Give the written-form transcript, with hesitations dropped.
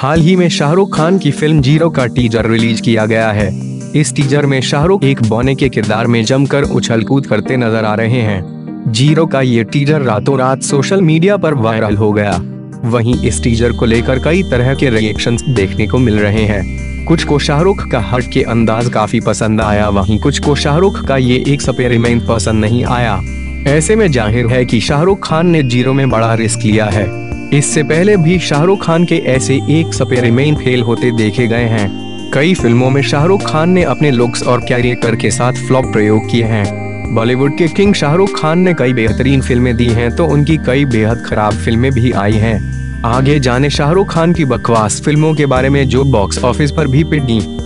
हाल ही में शाहरुख खान की film Zero का टीजर रिलीज किया गया है। इस टीजर में शाहरुख एक बौने के किरदार में जमकर उछल कूद करते नजर आ रहे हैं। जीरो का ये टीजर रातों रात सोशल मीडिया पर वायरल हो गया। वहीं इस टीजर को लेकर कई तरह के रिएक्शंस देखने को मिल रहे हैं। कुछ को शाहरुख का हट के अंदाज काफी पसंद आया, वहीं कुछ को शाहरुख का ये एक्सपेरिमेंट पसंद नहीं आया। ऐसे में जाहिर है कि शाहरुख खान ने जीरो में बड़ा रिस्क लिया है। इससे पहले भी शाहरुख खान के ऐसे एक्सपेरिमेंट फेल होते देखे गए हैं। कई फिल्मों में शाहरुख खान ने अपने लुक्स और कैरेक्टर के साथ फ्लॉप प्रयोग किए हैं। बॉलीवुड के किंग शाहरुख खान ने कई बेहतरीन फिल्में दी हैं तो उनकी कई बेहद खराब फिल्में भी आई हैं। आगे जाने शाहरुख खान की बकवास फिल्मों के बारे में जो बॉक्स ऑफिस पर भी पिट दी।